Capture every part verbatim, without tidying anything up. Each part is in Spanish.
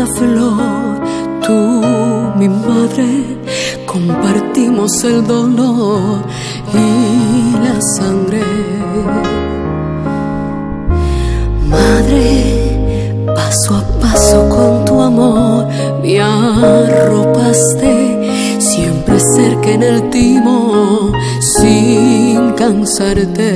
una flor, tú, mi madre, compartimos el dolor y la sangre. Madre, paso a paso con tu amor me arropaste, siempre cerca en el timo, sin cansarte.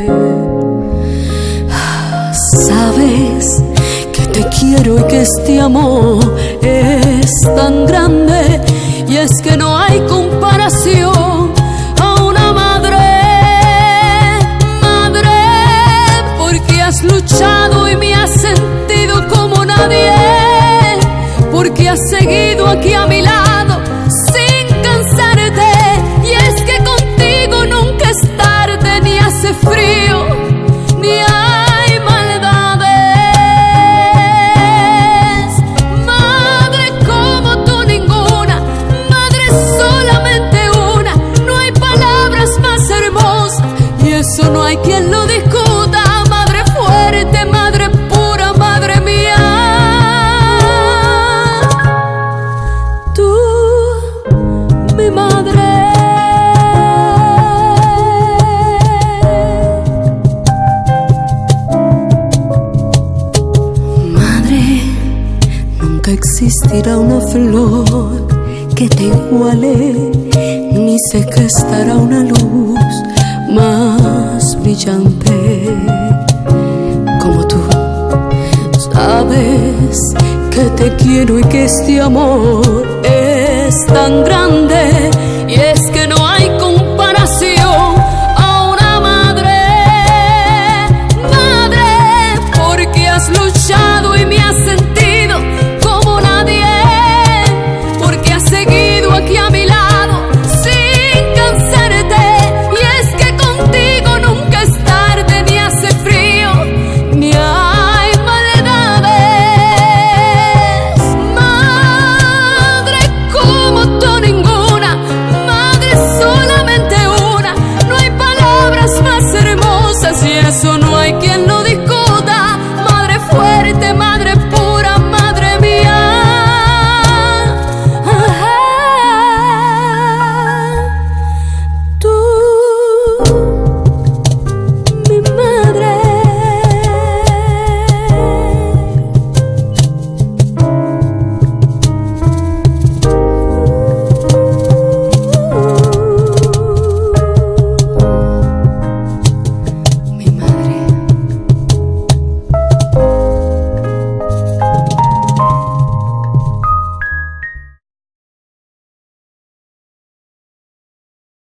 Sabes que te quiero y que este amor es tan grande, y es que no hay comparación a una madre. Madre, porque has luchado y me has sentido como nadie, porque has seguido aquí a mi lado sin cansarte, y es que contigo nunca es tarde, ni hace frío, ni hay maldades. Madre como tú ninguna, madre solamente una, no hay palabras más hermosas y eso no hay quien lo discuta. Madre fuerte, madre pura, madre mía. Tú, mi madre. Madre, nunca existirá una flor que te iguale, ni sé que estará una luz más brillante como tú. Sabes que te quiero y que este amor es tan grande,